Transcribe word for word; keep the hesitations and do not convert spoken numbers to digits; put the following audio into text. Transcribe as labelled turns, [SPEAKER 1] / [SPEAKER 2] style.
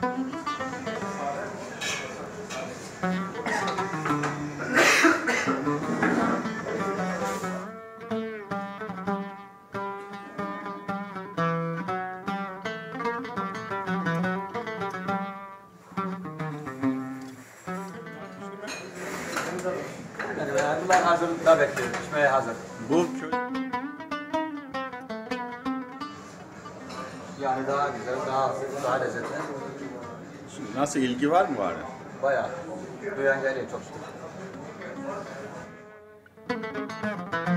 [SPEAKER 1] Yani bunlar hazırlıkta bekliyor, pişmeye hazır.
[SPEAKER 2] Bu köy...
[SPEAKER 1] Yani daha güzel, daha daha lezzetli.
[SPEAKER 2] Nasıl, ilgi var mı bari?
[SPEAKER 1] Bayağı. Duyan geliyor çok şükür.